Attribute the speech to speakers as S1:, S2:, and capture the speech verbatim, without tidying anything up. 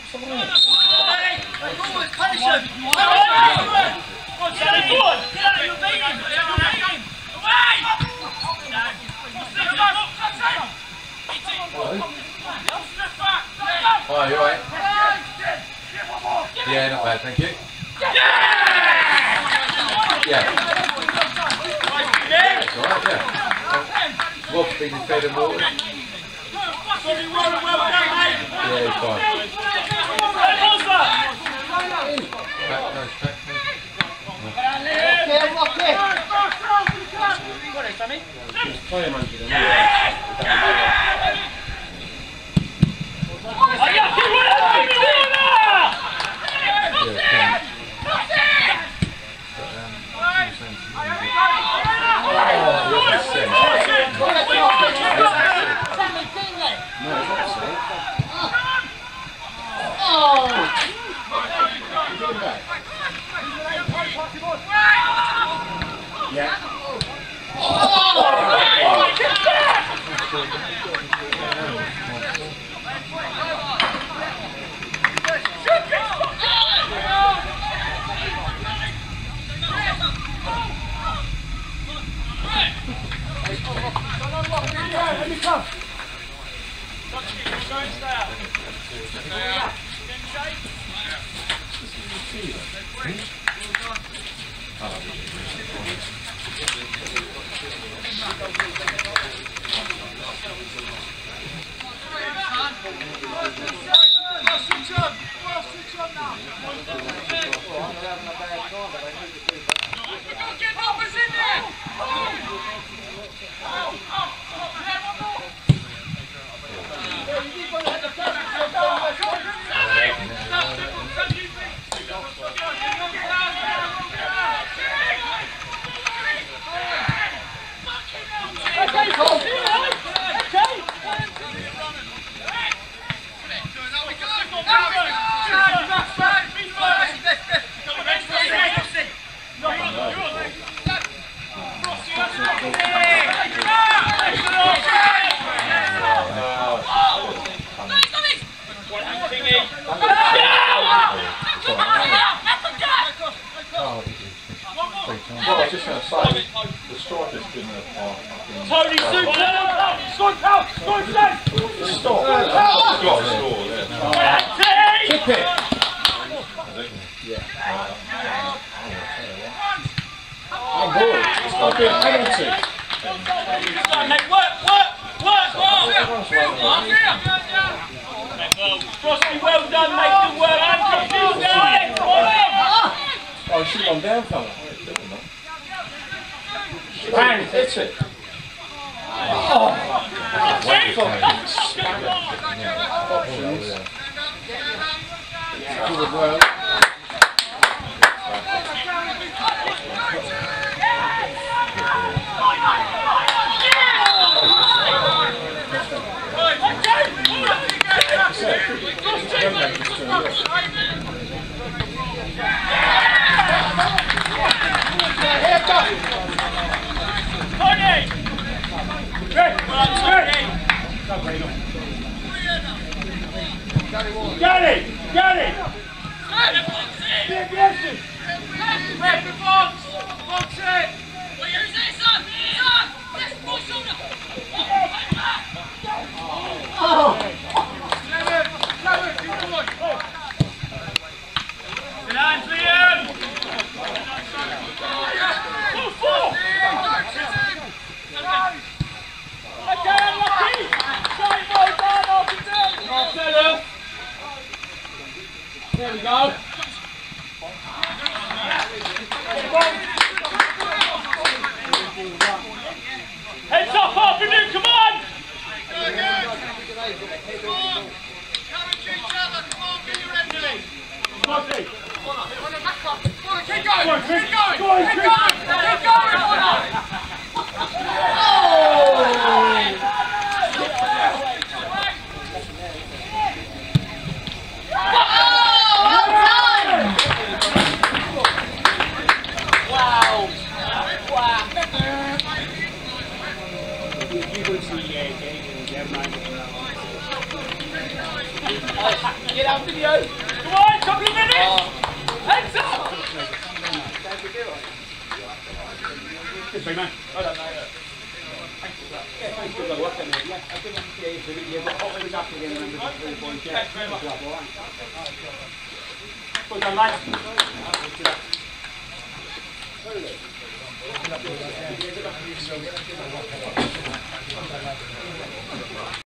S1: Oh, you alright? Yeah, not bad, thank you. Yeah. That's alright, yeah. Rob's been fed and watered. Yeah, he's fine. Back, no, back, no. Play him under the Yeah. Well, I was just going to say, the strikers didn't have half.
S2: Tony, super! Score out! Score out!
S1: Stop! Got to score, yeah.
S2: Keep it!
S1: Yeah.
S2: I'm bored. It's got to be a penalty. Mate, work, work, work, work! Frosty, well done, mate. Good work.
S1: Oh, he should have gone down, fella.
S2: Bang, hit it. Oh!
S1: Good work.
S2: Got it! Got it! Big blessing! Red the box! Box it! Wait, who's this, son? Son! Yes, boy, shoulder! Oh! Seven! Seven! Keep going! Good hands, Liam! Four! Four! Okay, unlucky! Shine, well done, Harpenden! Marcelo! There we go. Heads up, Harpenden, come on! Good, good. Come on. Encourage each other, come on, get your energy. Marty. Come on, back up. Come on, keep going, keep going, keep going, keep going, keep going, oh! You would see, yeah, getting in there, Get out video. Come on, couple of minutes. Heads up. Good thing, man. I don't know. Yeah, thanks for the work in there. Yeah, I didn't want to see you, but you've got hot with after again, remember the three boys. Thanks very much. Well done, mate.